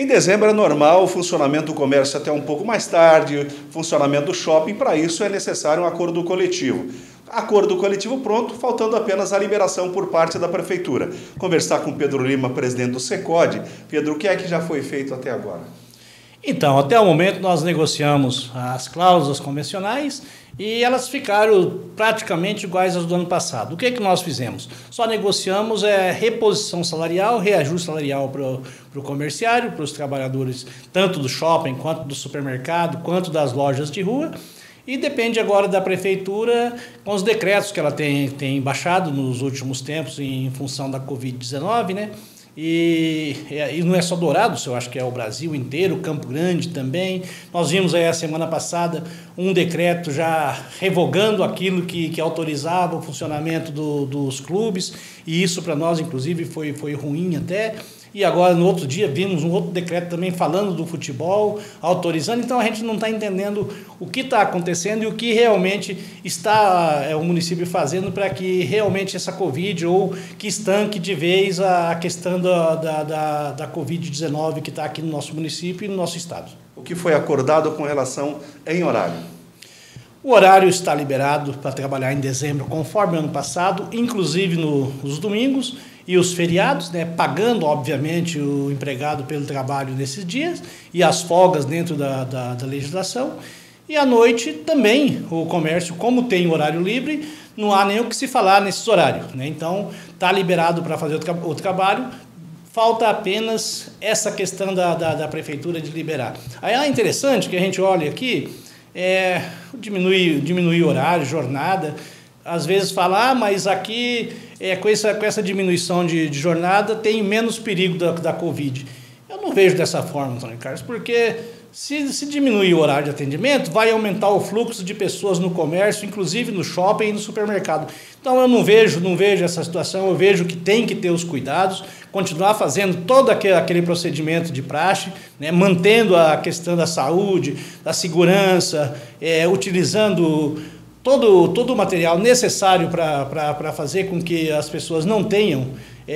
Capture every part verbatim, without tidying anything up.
Em dezembro é normal o funcionamento do comércio até um pouco mais tarde, funcionamento do shopping, para isso é necessário um acordo coletivo. Acordo coletivo pronto, faltando apenas a liberação por parte da Prefeitura. Conversar com Pedro Lima, presidente do Secode. Pedro, o que é que já foi feito até agora? Então, até o momento nós negociamos as cláusulas convencionais e elas ficaram praticamente iguais às do ano passado. O que é que nós fizemos? Só negociamos é, reposição salarial, reajuste salarial para o comerciário, para os trabalhadores, tanto do shopping, quanto do supermercado, quanto das lojas de rua. E depende agora da Prefeitura, com os decretos que ela tem, tem baixado nos últimos tempos em função da covid dezenove, né? E, e não é só Dourados, eu acho que é o Brasil inteiro, Campo Grande também. Nós vimos aí a semana passada um decreto já revogando aquilo que, que autorizava o funcionamento do, dos clubes, e isso para nós, inclusive, foi, foi ruim até. E agora, no outro dia, vimos um outro decreto também falando do futebol, autorizando. Então, a gente não está entendendo o que está acontecendo e o que realmente está é, o município fazendo para que realmente essa Covid ou que estanque de vez a questão da, da, da, da covid dezenove que está aqui no nosso município e no nosso estado. O que foi acordado com relação em horário? O horário está liberado para trabalhar em dezembro, conforme ano passado, inclusive no, nos domingos e os feriados, né, pagando, obviamente, o empregado pelo trabalho nesses dias e as folgas dentro da, da, da legislação. E à noite também o comércio, como tem horário livre, não há nem o que se falar nesse horário, né? Então, está liberado para fazer o, tra o trabalho, falta apenas essa questão da, da, da Prefeitura de liberar. Aí é interessante que a gente olhe aqui, é, diminuir, diminuir horário, jornada. Às vezes fala, ah, mas aqui é, com, essa, com essa diminuição de, de jornada tem menos perigo da, da Covid. Eu não vejo dessa forma, Antônio Carlos, porque se, se diminuir o horário de atendimento, vai aumentar o fluxo de pessoas no comércio, inclusive no shopping e no supermercado. Então eu não vejo, não vejo essa situação, eu vejo que tem que ter os cuidados, continuar fazendo todo aquele, aquele procedimento de praxe, né, mantendo a questão da saúde, da segurança, é, utilizando todo, todo o material necessário para fazer com que as pessoas não tenham,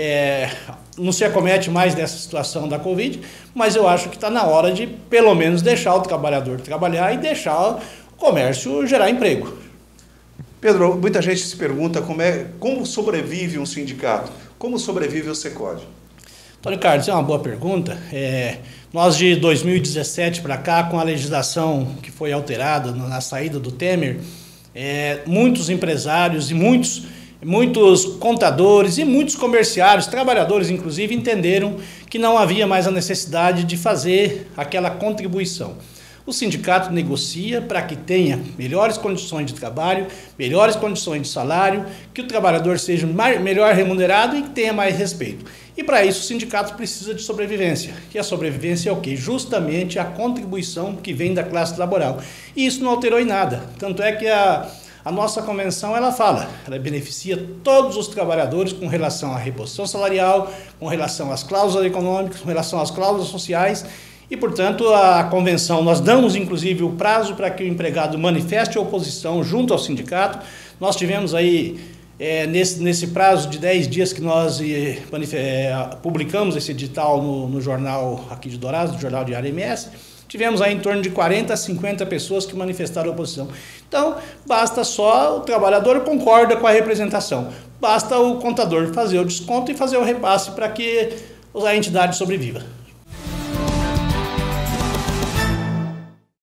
é, não se acomete mais dessa situação da Covid, mas eu acho que está na hora de, pelo menos, deixar o trabalhador trabalhar e deixar o comércio gerar emprego. Pedro, muita gente se pergunta como, é, como sobrevive um sindicato, como sobrevive o Secode? Antônio Carlos, é uma boa pergunta. É, nós de dois mil e dezessete para cá, com a legislação que foi alterada na saída do Temer, é, muitos empresários e muitos, muitos contadores e muitos comerciários, trabalhadores inclusive, entenderam que não havia mais a necessidade de fazer aquela contribuição. O sindicato negocia para que tenha melhores condições de trabalho, melhores condições de salário, que o trabalhador seja mais, melhor remunerado e que tenha mais respeito. E para isso o sindicato precisa de sobrevivência. E a sobrevivência é o quê? Justamente a contribuição que vem da classe laboral. E isso não alterou em nada. Tanto é que a, a nossa convenção, ela fala, ela beneficia todos os trabalhadores com relação à reposição salarial, com relação às cláusulas econômicas, com relação às cláusulas sociais. E, portanto, a convenção, nós damos, inclusive, o prazo para que o empregado manifeste a oposição junto ao sindicato. Nós tivemos aí, é, nesse, nesse prazo de dez dias que nós é, publicamos esse edital no, no jornal aqui de Dourados, no jornal Diário M S, tivemos aí em torno de quarenta a cinquenta pessoas que manifestaram oposição. Então, basta só o trabalhador concorda com a representação. Basta o contador fazer o desconto e fazer o repasse para que a entidade sobreviva.